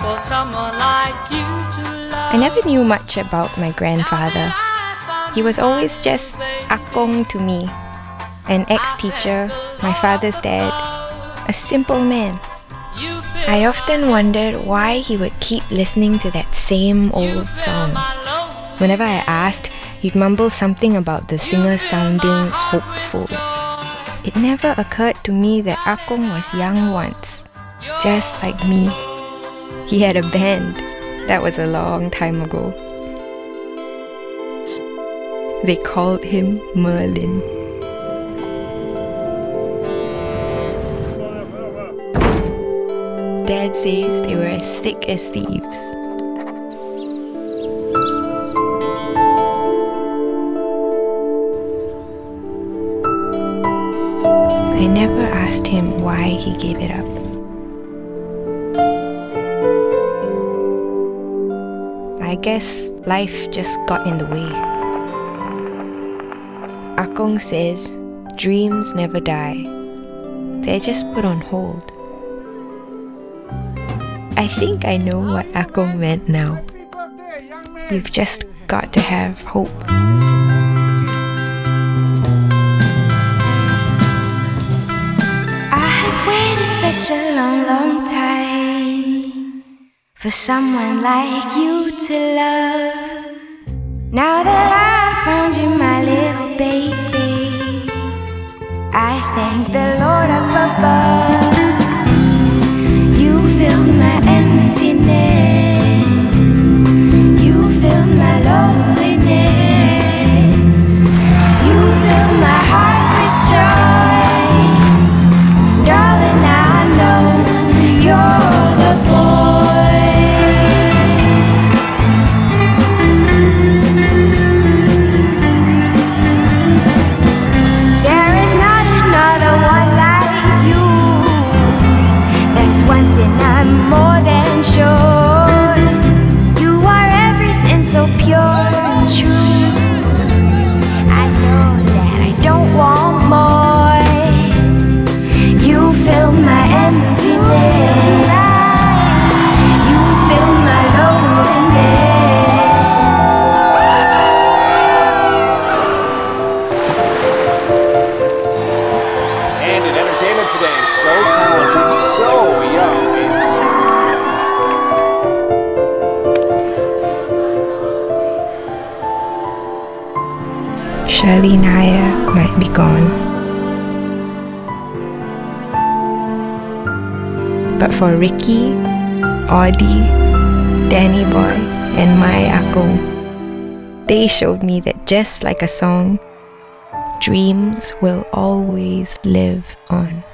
for someone like you to love. I never knew much about my grandfather. He was always just Akong to me, an ex-teacher, my father's dad, a simple man. I often wondered why he would keep listening to that same old song. Whenever I asked, he'd mumble something about the singer sounding hopeful. It never occurred to me that Akong was young once, just like me. He had a band. That was a long time ago. They called him Merlin. Dad says they were as thick as thieves. I never asked him why he gave it up. I guess life just got in the way. Akong says dreams never die. They're just put on hold. I think I know what Akong meant now. You've just got to have hope. I have waited such a long, long time for someone like you to love. Now that I found you, my little baby, I thank the Lord up above. You fill my emptiness, you fill my loneliness, you fill my heart with joy. Darling, now I know you're the boy. There is not another one like you. That's one thing I'm more than sure. You are everything so pure and true. I know that I don't want more. You fill my emptiness, you fill my loneliness. And in entertainment today, so talented, so young, Shirley Nair might be gone, but for Ricky, Audie, Danny Boy, and my Akong, they showed me that just like a song, dreams will always live on.